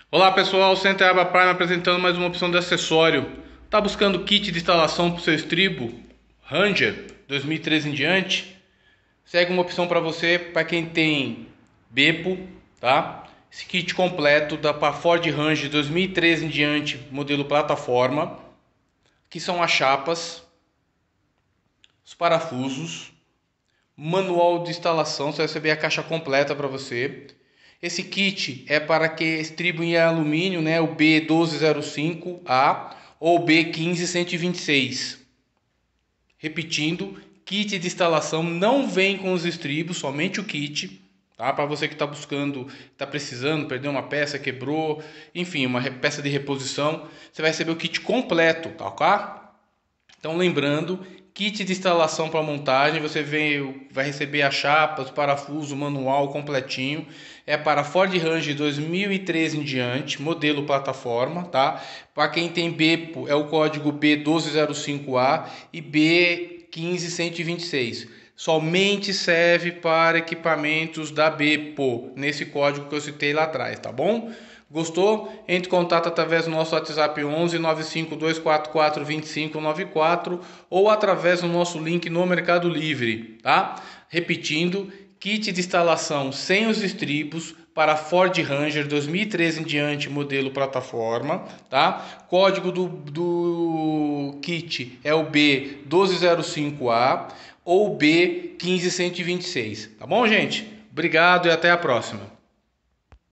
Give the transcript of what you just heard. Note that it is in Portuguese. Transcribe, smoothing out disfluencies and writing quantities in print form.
Olá pessoal, Center Aba Prime apresentando mais uma opção de acessório. Tá buscando kit de instalação para o seu estribo Ranger 2013 em diante? Segue uma opção para você, para quem tem Bepo, tá? Esse kit completo da para Ford Ranger 2013 em diante, modelo plataforma, que são as chapas, os parafusos, manual de instalação, você vai receber a caixa completa para você. Esse kit é para que estribo em alumínio, né, o B1205A ou B15126. Repetindo, kit de instalação não vem com os estribos, somente o kit, tá? Para você que está buscando, está precisando, perdeu uma peça, quebrou, enfim, uma peça de reposição, você vai receber o kit completo, tá, ok? Então lembrando, kit de instalação para montagem, você vai receber a chapa, os parafusos, o manual completinho. É para Ford Ranger 2013 em diante, modelo plataforma, tá? Para quem tem Bepo é o código B1205A e B15126. Somente serve para equipamentos da Bepo, nesse código que eu citei lá atrás, tá bom? Gostou? Entre em contato através do nosso WhatsApp 11 95244 2594 ou através do nosso link no Mercado Livre, tá? Repetindo, kit de instalação sem os estribos para Ford Ranger 2013 em diante, modelo plataforma, tá? Código do kit é o B1205A ou B15126, tá bom, gente? Obrigado e até a próxima.